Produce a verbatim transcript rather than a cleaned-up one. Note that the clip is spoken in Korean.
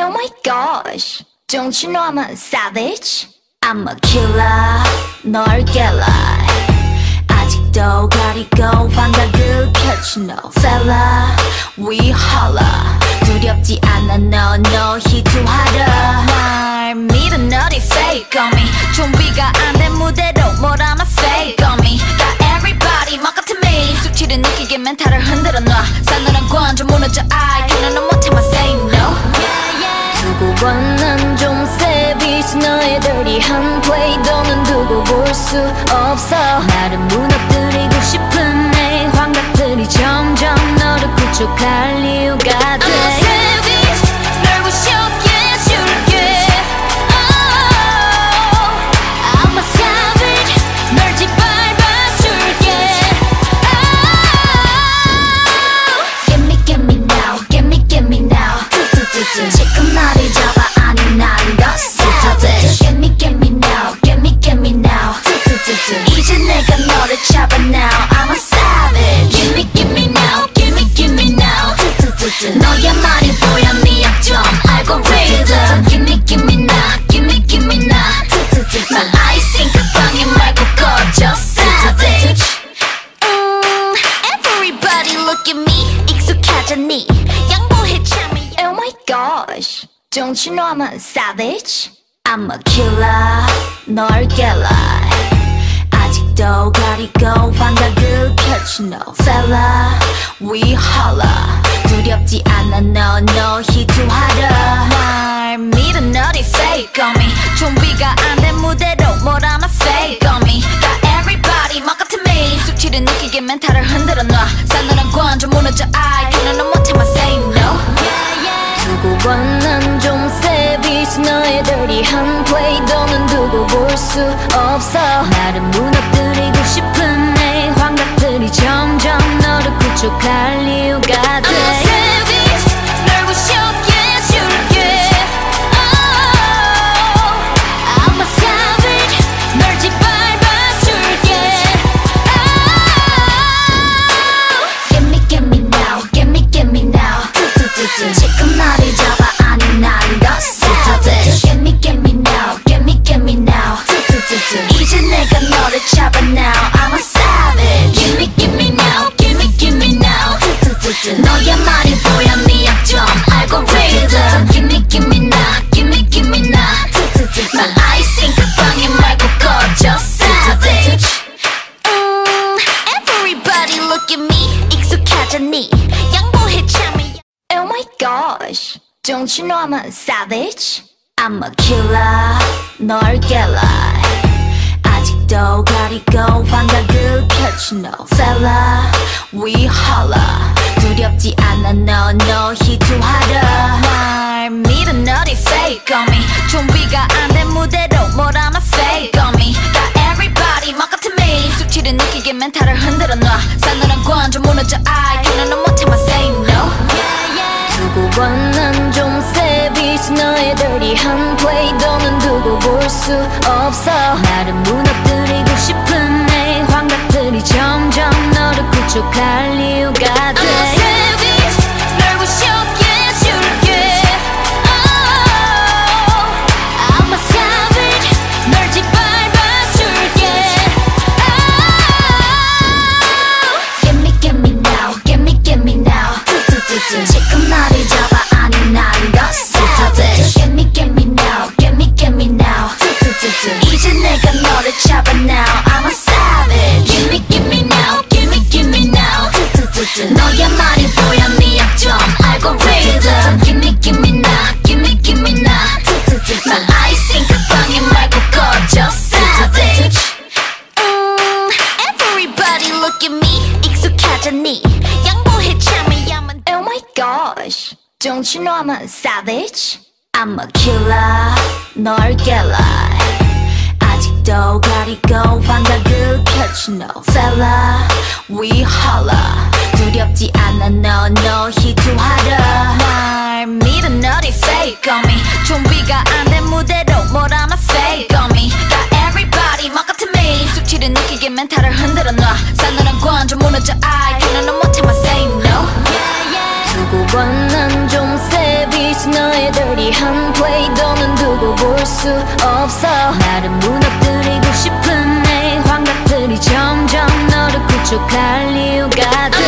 Oh my gosh, don't you know I'm a savage? I'm a killer, 널 깰라. 아직도 가리고 환각을 펼치 no fella. We holla, 두렵지 않아 너 너희 투하라. 날 믿어 너리 fake on me. 준비가 안 된 무대로 뭘 하나 fake on me. Got everybody 막 같은 me. 숙취를 느끼게 멘탈을 흔들어 놔. 싸늘한 관점 무너져 I can't no 못해 my say no. 두고 봐 난 좀 savage. 너의 dirty한 play 너는 두고 볼 수 없어. 나를 무너뜨리고 싶은 내 환각들이 점점 너를 구축할 이유가 돼. I'm a savage 널 부셔게 해줄게. Oh, I'm a savage 널 짓밟아줄게. Oh, get me get me now get me get me now. 지금 나를 잡아 아니 난 더 savage. Get me get me now get me get me now. 이제 내가 너를 잡아 now. I'm a savage. Give me give me now give me give me now. 너의 말이 보여 네 약점 알고리즘. Give me give me now give me give me now. 난 아이싱 그 방에 말고 꺼져 savage. 음, everybody look at me. 익숙하잖니 양보해 참이. Oh my gosh, don't you know I'm a savage? I'm a killer, 널 깰라. 아직도 가리고 환각을 펼치 no fella. We holla, 두렵지 않아 너 너희 투하라. 날 믿어 너리 fake on me. 준비가 안 된 무대로 뭘 하나 fake on me. Got everybody 막 같은 me. 숙취를 느끼게 멘탈을 흔들어 놔. 싸늘한 관점 무너져 I can't no 못해 my say no. 두고 봐 난 좀 savage. 너의 dirty한 play 너는 두고 볼 수 없어. 나를 무너뜨리고 싶은 내 환각들이 점점 너를 구축할 이유가 돼. I'm a savage 널 부셔게 해줄게. Oh, I'm a savage 널 짓밟아줄게. Oh, get me get me now get me get me now. 지금 나를 잡아 아니 난 더 savage. Get me get me now get me get me now. 이제 내가 너를 잡아 now. I'm a savage. Give me give me now give me give me now. 너의 말이 보여 네 약점 알고리즘. Give me give me now give me give me now. 난 아이싱 그 방에 말고 꺼져 savage. 음, everybody look at me. 익숙하잖니 양보해 참이. Oh my gosh, don't you know I'm a savage? I'm a killer, 널 깰라. 아직도 가리고 환각을 펼치 no fella. We holla, 두렵지 않아 너 너희 투하라. 날 믿어 너리 fake on me. 준비가 안 된 무대로 뭘 하나 fake on me. Got everybody 막 같은 me. 숙취를 느끼게 멘탈을 흔들어 놔. 싸늘한 관점 무너져 I can't no 못해 my say no. 두고 봐 난 좀 savage. 너의 dirty한 play 너는 두고 볼 수 없어. 나를 무너뜨리고 싶은 내 환각들이 점점 너를 구축할 이유가 돼. I'm a savage 널 부셔게 해줄게. Oh, I'm a savage 널 짓밟아줄게. Oh, get me get me now get me get me now. 지금 나를 잡아 아니 난 더 savage. Get me get me now get me get me now. 이제 내가 너를 잡아 now. I'm a savage. Give me give me now give me give me now. 너의 말이 보여 네 약점 알고리즘. Give me give me now give me give me now. 난 아이싱 그 방에 말고 꺼져 savage. 음, everybody look at me. 익숙하잖니 양보해 참이. Oh my gosh, don't you know I'm a savage? I'm a killer, 널 깰라. 아직도 가리고 환각을 펼치 no fella. We holla, 두렵지 않아 너 너희 투하라. 날 믿어 너리 fake on me. 준비가 안 된 무대로 뭘 하나 fake on me. Got everybody 막 같은 me. 숙취를 느끼게 멘탈을 흔들어 놔. 싸늘한 관점 무너져 I can't no 못해 my say no. 두고 봐 난 좀 savage. 너의 dirty한 play 너는 두고 볼 수 없어 나를 무너뜨리고 싶은 내 환각들이 점점 너를 구축할 이유가 돼